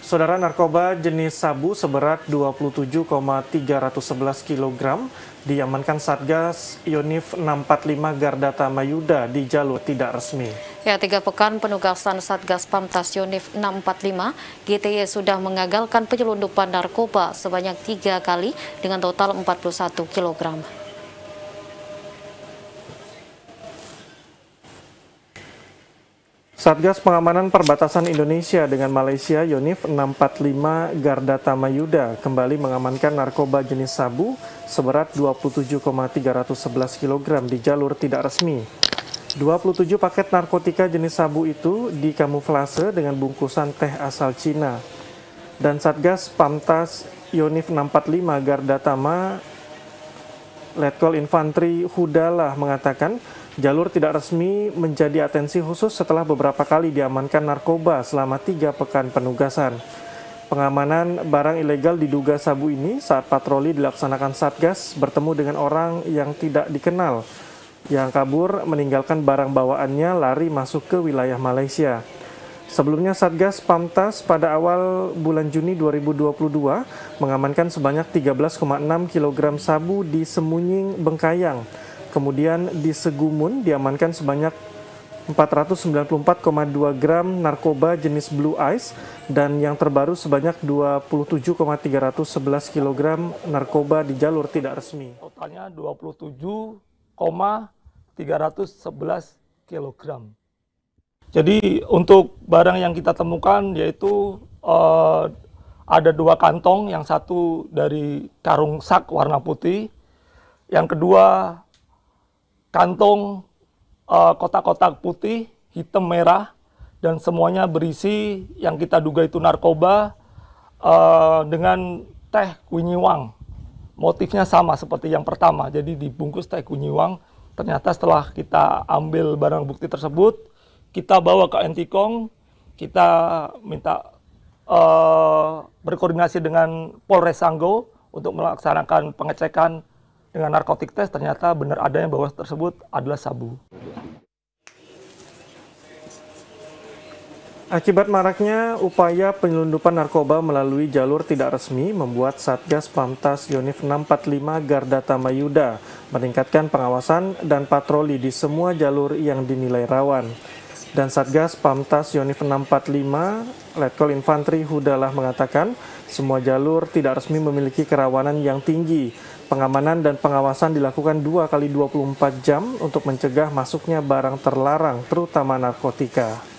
Saudara, narkoba jenis sabu seberat 27,311 kg diamankan Satgas Yonif 645 Gardata Mayuda di jalur tidak resmi. Ya, 3 pekan penugasan Satgas Pamtas Yonif 645, GTY sudah mengagalkan penyelundupan narkoba sebanyak 3 kali dengan total 41 kg. Satgas Pengamanan Perbatasan Indonesia dengan Malaysia Yonif 645 Gardata Mayuda kembali mengamankan narkoba jenis sabu seberat 27,311 kg di jalur tidak resmi. 27 paket narkotika jenis sabu itu dikamuflase dengan bungkusan teh asal Cina. Dan Satgas Pamtas Yonif 645 Gardata Letkol Infantri Hudalah mengatakan jalur tidak resmi menjadi atensi khusus setelah beberapa kali diamankan narkoba selama 3 pekan penugasan. Pengamanan barang ilegal diduga sabu ini saat patroli dilaksanakan Satgas bertemu dengan orang yang tidak dikenal yang kabur meninggalkan barang bawaannya lari masuk ke wilayah Malaysia. Sebelumnya Satgas Pamtas pada awal bulan Juni 2022 mengamankan sebanyak 13,6 kg sabu di Semunying, Bengkayang. Kemudian di Segumun diamankan sebanyak 494,2 gram narkoba jenis Blue Ice dan yang terbaru sebanyak 27,311 kg narkoba di jalur tidak resmi. Totalnya 27,311 kg. Jadi untuk barang yang kita temukan yaitu ada 2 kantong, yang satu dari karung sak warna putih, yang kedua kantong kotak-kotak putih, hitam, merah, dan semuanya berisi yang kita duga itu narkoba dengan teh kunyiwang. Motifnya sama seperti yang pertama, jadi dibungkus teh kunyiwang. Ternyata setelah kita ambil barang bukti tersebut, kita bawa ke Antikong, kita minta berkoordinasi dengan Polres Sanggau untuk melaksanakan pengecekan dengan narkotik tes. Ternyata benar adanya bahwa tersebut adalah sabu. Akibat maraknya upaya penyelundupan narkoba melalui jalur tidak resmi membuat Satgas Pamtas Yonif 645 Gardata Mayuda meningkatkan pengawasan dan patroli di semua jalur yang dinilai rawan. Dan Satgas Pamtas Yonif 645 Letkol Infantri Hudalah mengatakan semua jalur tidak resmi memiliki kerawanan yang tinggi. Pengamanan dan pengawasan dilakukan 2 kali 24 jam untuk mencegah masuknya barang terlarang, terutama narkotika.